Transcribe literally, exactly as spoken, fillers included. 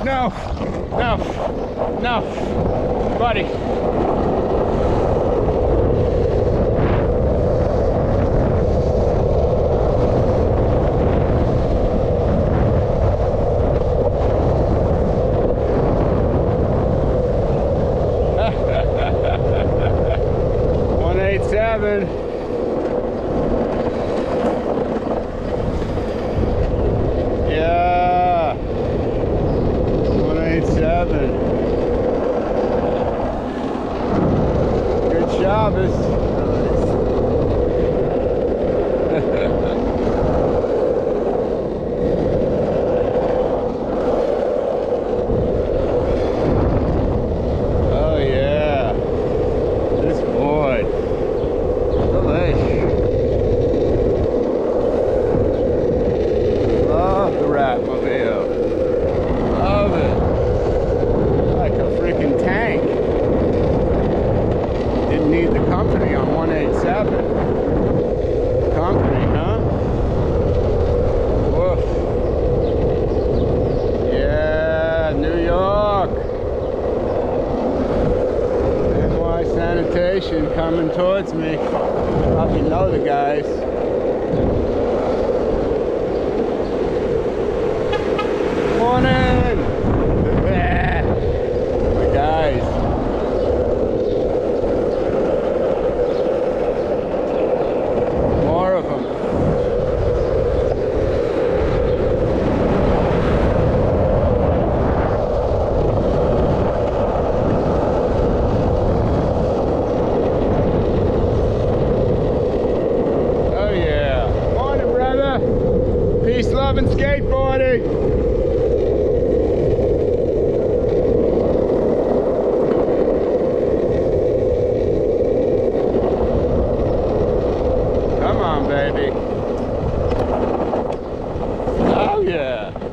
No, no, no, buddy. one eighty-seven. Yeah. one eighty-seven. Good Shabbos. Coming towards me. Probably know the guys. Morning! The guys. More of them. Peace, love, and skateboarding. Come on, baby. Oh, yeah.